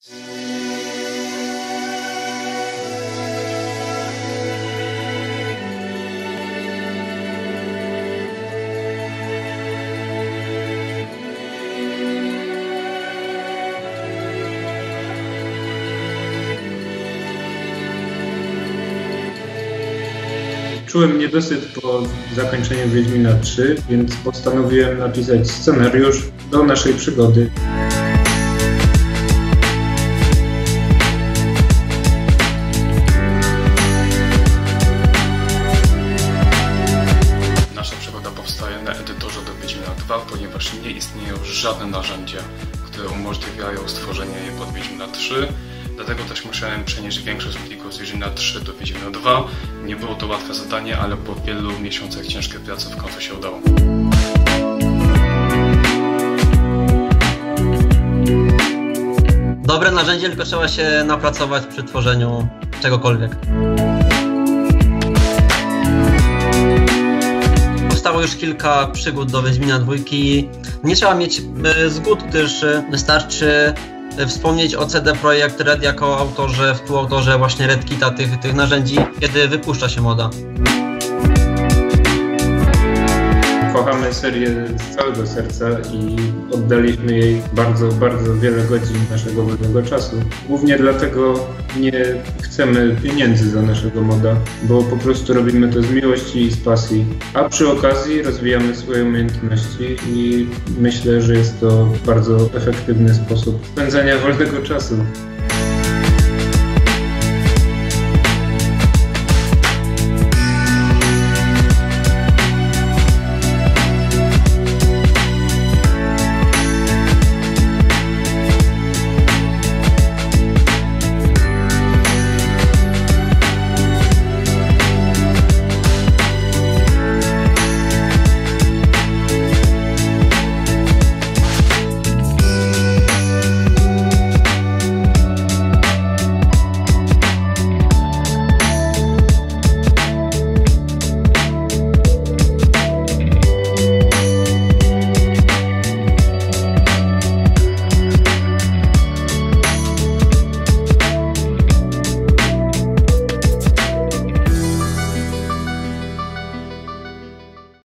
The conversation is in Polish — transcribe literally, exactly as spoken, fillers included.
Czułem niedosyt po zakończeniu Wiedźmina trzy, więc postanowiłem napisać scenariusz do naszej przygody. Nasza przygoda powstaje na edytorze do Wiedźmina dwa, ponieważ nie istnieją żadne narzędzia, które umożliwiają stworzenie jej pod Wiedźmina trzy. Dlatego też musiałem przenieść większość plików z Wiedźmina trzy do Wiedźmina dwa. Nie było to łatwe zadanie, ale po wielu miesiącach ciężkiej pracy w końcu się udało. Dobre narzędzie, tylko trzeba się napracować przy tworzeniu czegokolwiek. Powstało już kilka przygód do Wiedźmina dwójki. Nie trzeba mieć zgód, gdyż wystarczy wspomnieć o C D Projekt Red jako autorze, współautorze właśnie RedKita tych, tych narzędzi, kiedy wypuszcza się moda. Kochamy serię z całego serca i oddaliśmy jej bardzo, bardzo wiele godzin naszego wolnego czasu. Głównie dlatego nie chcemy pieniędzy za naszego moda, bo po prostu robimy to z miłości i z pasji. A przy okazji rozwijamy swoje umiejętności i myślę, że jest to bardzo efektywny sposób spędzania wolnego czasu.